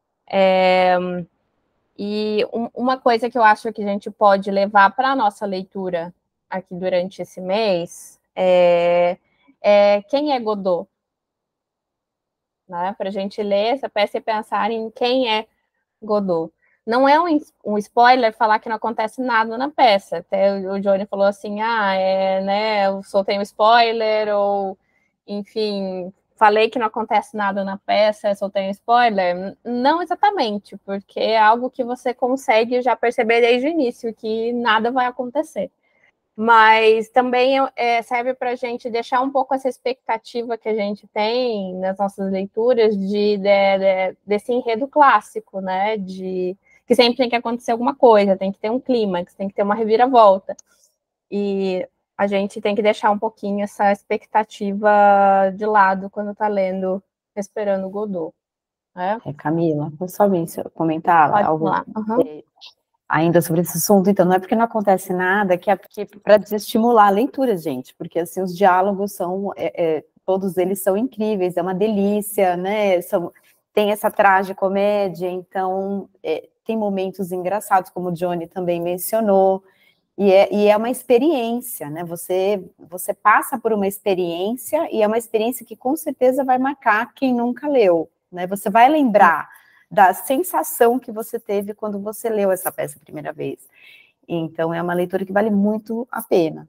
Speaker 1: E uma coisa que eu acho que a gente pode levar para a nossa leitura aqui durante esse mês é quem é Godot? Né? Para a gente ler essa peça e pensar em quem é Godot. Não é um spoiler falar que não acontece nada na peça. Até o Johnny falou assim, né, eu soltei um spoiler, ou, enfim, falei que não acontece nada na peça, soltei um spoiler. Não exatamente, porque é algo que você consegue já perceber desde o início, que nada vai acontecer. Mas também serve para a gente deixar um pouco essa expectativa que a gente tem nas nossas leituras desse enredo clássico, né? Que sempre tem que acontecer alguma coisa, tem que ter um clímax, tem que ter uma reviravolta. E a gente tem que deixar um pouquinho essa expectativa de lado quando está lendo Esperando Godot. Né?
Speaker 5: Camila, vou só comentar
Speaker 1: Pode
Speaker 5: algo
Speaker 1: falar. Uhum.
Speaker 5: Ainda sobre esse assunto. Então, não é porque não acontece nada, que é porque para desestimular a leitura, gente, porque assim, os diálogos são, todos eles são incríveis, é uma delícia, né, tem essa tragicomédia, então tem momentos engraçados, como o Johnny também mencionou, e é uma experiência, né, você passa por uma experiência, e é uma experiência que com certeza vai marcar quem nunca leu, né, você vai lembrar da sensação que você teve quando você leu essa peça a primeira vez. Então, é uma leitura que vale muito a pena.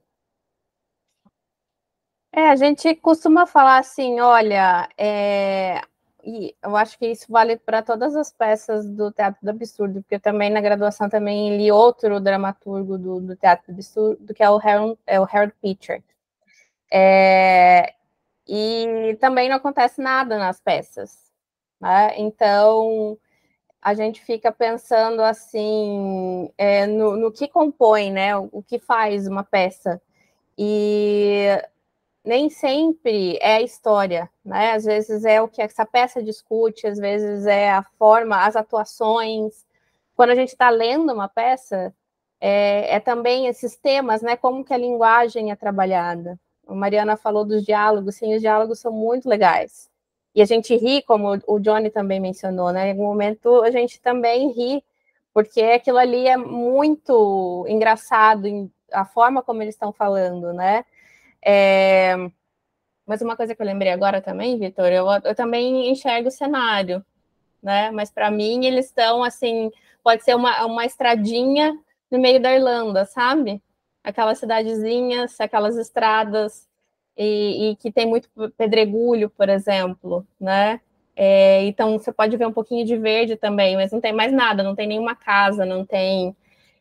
Speaker 1: A gente costuma falar assim, olha, e eu acho que isso vale para todas as peças do Teatro do Absurdo, porque também na graduação também li outro dramaturgo do Teatro do Absurdo, que é o Harold Pitcher. E também não acontece nada nas peças, né? Então, a gente fica pensando assim, no que compõe, né? O que faz uma peça. E nem sempre é a história, né? Às vezes é o que essa peça discute, às vezes é a forma, as atuações. Quando a gente está lendo uma peça, também esses temas, né? Como que a linguagem é trabalhada. A Mariana falou dos diálogos, sim, os diálogos são muito legais. E a gente ri, como o Johnny também mencionou, né? Em algum momento a gente também ri, porque aquilo ali é muito engraçado, a forma como eles estão falando, né? Mas uma coisa que eu lembrei agora também, Vitor, eu também enxergo o cenário, né? Mas para mim eles estão assim, pode ser uma estradinha no meio da Irlanda, sabe? Aquelas cidadezinhas, aquelas estradas, e que tem muito pedregulho, por exemplo, né? Então você pode ver um pouquinho de verde também, mas não tem mais nada, não tem nenhuma casa, não tem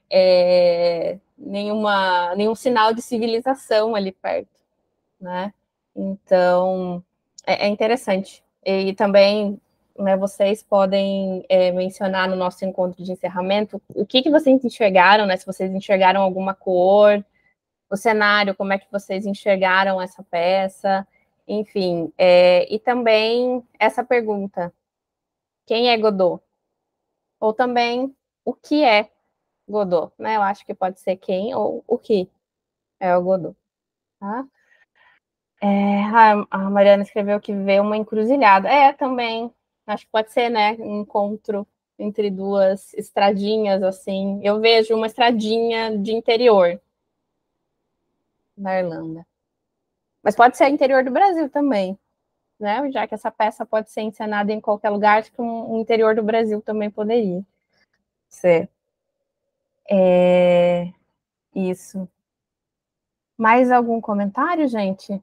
Speaker 1: nenhum sinal de civilização ali perto, né? Então, é interessante. E também, né, vocês podem mencionar no nosso encontro de encerramento o que vocês enxergaram, né? Se vocês enxergaram alguma cor, o cenário, como é que vocês enxergaram essa peça, enfim. E também essa pergunta, quem é Godot? Ou também, o que é Godot? Né? Eu acho que pode ser quem ou o que é o Godot. Tá? A Mariana escreveu que vê uma encruzilhada. Também. Acho que pode ser, né? Um encontro entre duas estradinhas, assim. Eu vejo uma estradinha de interior da Irlanda. Mas pode ser interior do Brasil também, né? Já que essa peça pode ser encenada em qualquer lugar, acho que um interior do Brasil também poderia ser. Isso. Mais algum comentário, gente?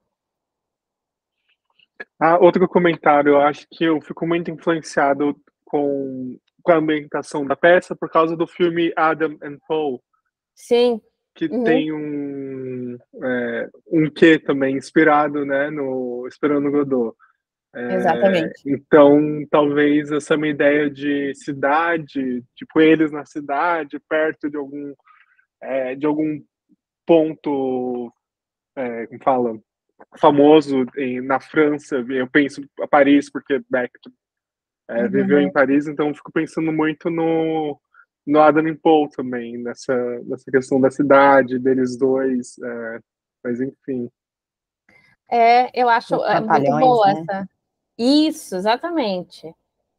Speaker 6: Outro comentário, eu acho que eu fico muito influenciado com a ambientação da peça por causa do filme Adam and Paul.
Speaker 1: Sim.
Speaker 6: Que tem um quê também inspirado, né, no Esperando Godot.
Speaker 1: Exatamente.
Speaker 6: Então, talvez essa minha ideia de cidade, tipo, eles na cidade, perto de algum ponto, como fala, famoso na França. Eu penso a Paris, porque Beckett viveu em Paris, então eu fico pensando muito no Adam e Paul também, nessa questão da cidade, deles dois, mas enfim.
Speaker 1: Eu acho
Speaker 5: Os
Speaker 1: muito
Speaker 5: Trapalhões,
Speaker 1: boa
Speaker 5: né?
Speaker 1: essa. Isso, exatamente.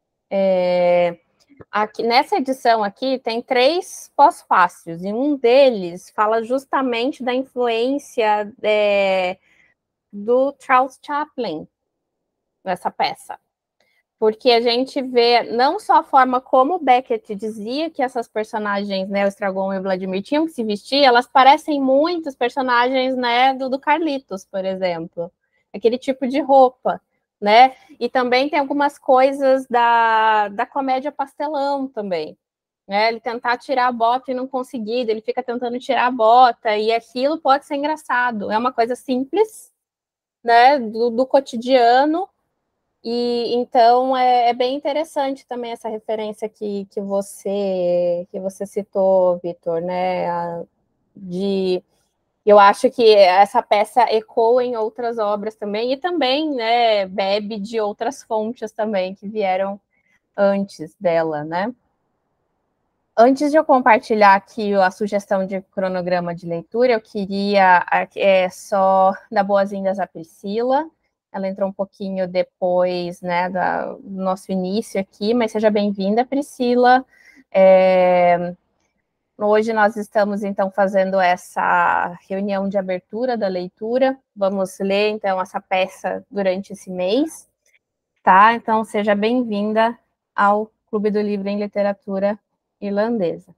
Speaker 1: Aqui, nessa edição aqui tem 3 pós-fácios, e um deles fala justamente da influência do Charles Chaplin nessa peça. Porque a gente vê não só a forma como Beckett dizia que essas personagens, né, o Estragon e o Vladimir, tinham que se vestir, elas parecem muito os personagens, né, do Carlitos, por exemplo. Aquele tipo de roupa, né? E também tem algumas coisas da comédia pastelão também. Né? Ele tentar tirar a bota e não conseguir, ele fica tentando tirar a bota, e aquilo pode ser engraçado. É uma coisa simples, né, do cotidiano, e então é bem interessante também essa referência que você citou, Vitor, né? Eu acho que essa peça ecoa em outras obras também, e também, né, bebe de outras fontes também que vieram antes dela, né? Antes de eu compartilhar aqui a sugestão de cronograma de leitura, eu queria só dar boas-vindas à Priscila. Ela entrou um pouquinho depois, né, do nosso início aqui, mas seja bem-vinda, Priscila. Hoje nós estamos, então, fazendo essa reunião de abertura da leitura. Vamos ler, então, essa peça durante esse mês, tá? Então, seja bem-vinda ao Clube do Livro em Literatura Irlandesa.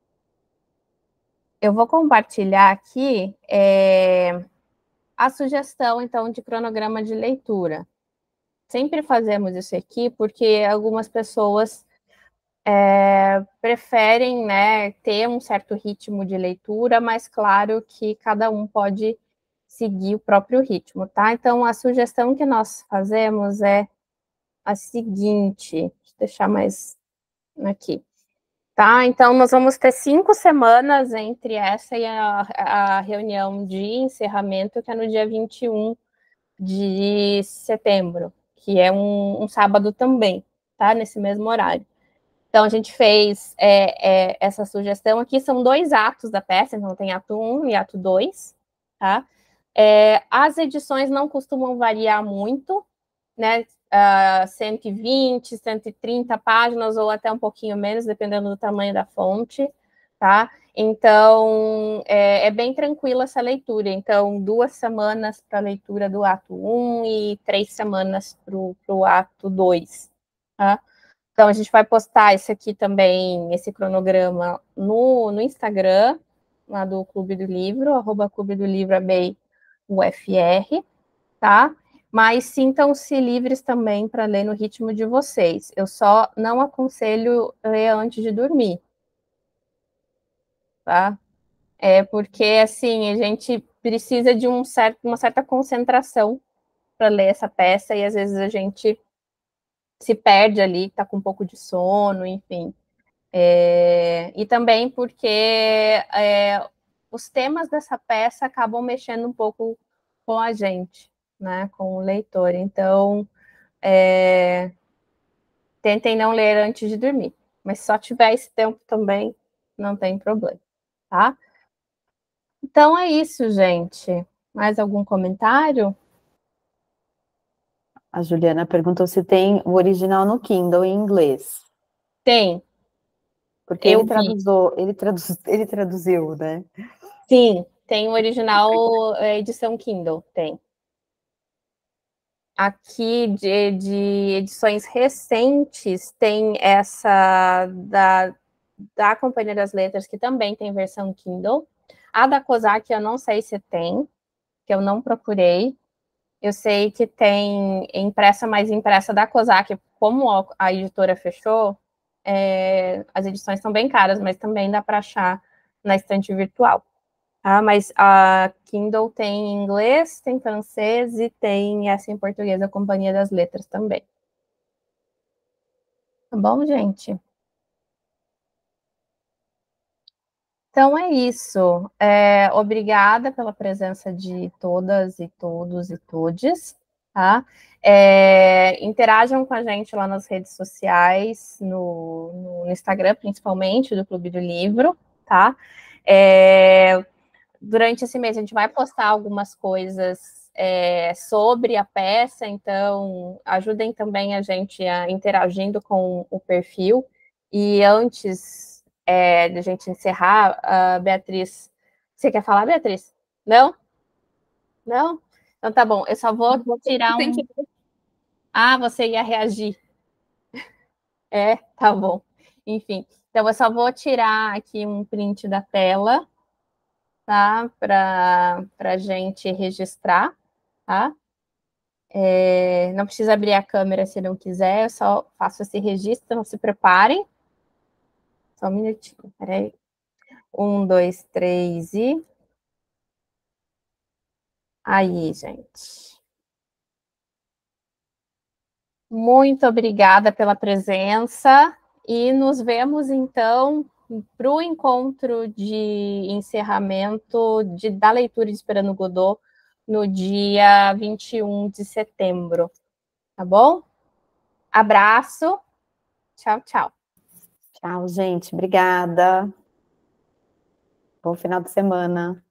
Speaker 1: Eu vou compartilhar aqui a sugestão, então, de cronograma de leitura. Sempre fazemos isso aqui porque algumas pessoas preferem, né, ter um certo ritmo de leitura, mas claro que cada um pode seguir o próprio ritmo, tá? Então, a sugestão que nós fazemos é a seguinte, deixa eu deixar mais aqui. Tá, então nós vamos ter 5 semanas entre essa e a reunião de encerramento, que é no dia 21 de setembro, que é um sábado também, tá? Nesse mesmo horário. Então a gente fez essa sugestão aqui, são 2 atos da peça, então tem ato 1 e ato 2, tá? As edições não costumam variar muito, né? 120, 130 páginas ou até um pouquinho menos, dependendo do tamanho da fonte, tá? Então, é bem tranquila essa leitura. Então, 2 semanas para a leitura do ato 1 e 3 semanas para o ato 2, tá? Então, a gente vai postar esse aqui também, esse cronograma, no Instagram, lá do Clube do Livro, @Clube do Livro UFR, tá? Mas sintam-se livres também para ler no ritmo de vocês. Eu só não aconselho ler antes de dormir, tá? Porque, assim, a gente precisa de uma certa concentração para ler essa peça, e às vezes a gente se perde ali, está com um pouco de sono, enfim. E também porque os temas dessa peça acabam mexendo um pouco com a gente, né, com o leitor. Então, tentem não ler antes de dormir. Mas se só tiver esse tempo também, não tem problema, tá? Então é isso, gente. Mais algum comentário?
Speaker 5: A Juliana perguntou se tem o original no Kindle em inglês.
Speaker 1: Tem.
Speaker 5: Porque ele traduziu, né?
Speaker 1: Sim, tem o original edição Kindle, tem. Aqui de edições recentes tem essa da Companhia das Letras, que também tem versão Kindle. A da Kozak eu não sei se tem, que eu não procurei. Eu sei que tem impressa, mas impressa da Kozak, como a editora fechou, as edições são bem caras, mas também dá para achar na estante virtual. Tá? Mas a Kindle tem em inglês, tem francês e tem essa em português, a Companhia das Letras também. Tá bom, gente? Então é isso. Obrigada pela presença de todas e todos e todes. tá? Interajam com a gente lá nas redes sociais, no Instagram, principalmente, do Clube do Livro, tá? Durante esse mês a gente vai postar algumas coisas sobre a peça, então ajudem também a gente interagindo com o perfil. E antes de a gente encerrar, Beatriz, você quer falar, Beatriz? Não? Não? Então tá bom, eu só vou tirar um... Ah, você ia reagir. Tá bom. Enfim, então eu só vou tirar aqui um print da tela, tá? Para a gente registrar, tá? Não precisa abrir a câmera se não quiser, eu só faço esse registro, então se preparem. Só um minutinho, peraí. 1, 2, 3 e... Aí, gente. Muito obrigada pela presença e nos vemos, então, para o encontro de encerramento da leitura de Esperando Godot no dia 21 de setembro, tá bom? Abraço, tchau, tchau.
Speaker 5: Tchau, gente, obrigada. Bom final de semana.